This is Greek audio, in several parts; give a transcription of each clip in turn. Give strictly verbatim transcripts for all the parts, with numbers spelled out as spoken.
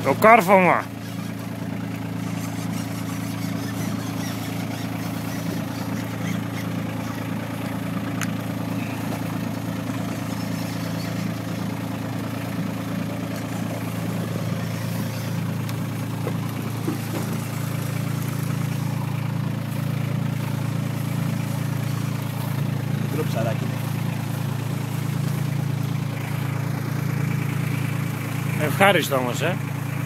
Το κάρφωμα. Μικρό ψαράκι. Ευχάριστο όμως, ε.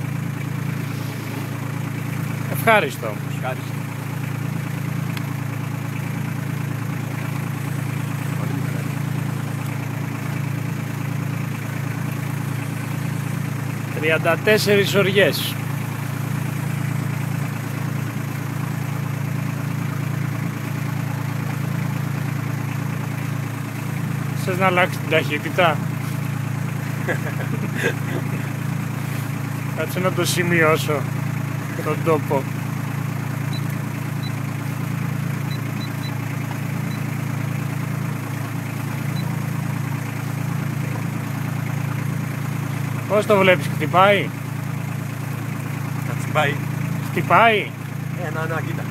Ευχάριστο όμως. Ευχάριστο. τριάντα τέσσερις οριές. Θες να αλλάξει την ταχύτητα? Κάτσε να το σημειώσω τον τόπο. Πώς το βλέπεις, χτυπάει? Χτυπάει. Χτυπάει. Ε, να, να, κοίτα.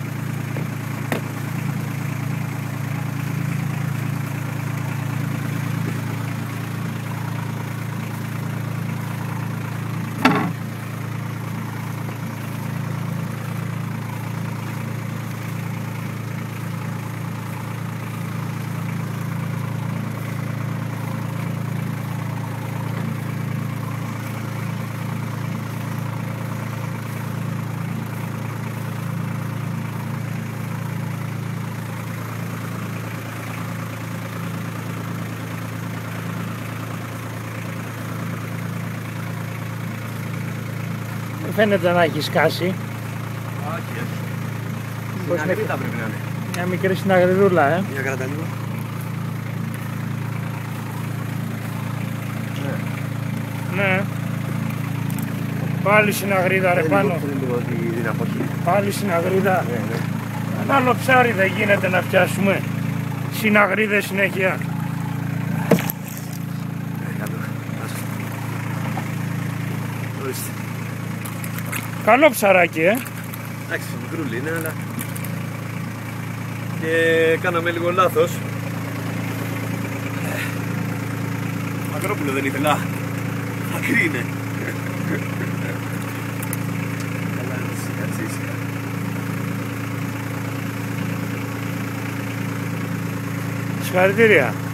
Φαίνεται να έχει σκάσει. Όχι, όχι. Συναγρίδα πρέπει να είναι. Μια μικρή συναγριδούλα, ε. Για κράτα λίγο. Ναι. Ναι. Πάλι συναγρίδα ρε πάνω. Θέλει λίγο την αποχή. Πάλι συναγρίδα. Ναι, ναι. Ένα άλλο ψάρι δεν γίνεται να πιάσουμε. Συναγρίδες συνέχεια. Ορίστε. Καλό ψαράκι, ε. Εντάξει, μικρούλι είναι, αλλά και κάναμε λίγο λάθος. Μακρόπουλο δεν ήθελα. Μακρύ είναι. Καλά, ήσυχα, ήσυχα. Συγχαρητήρια.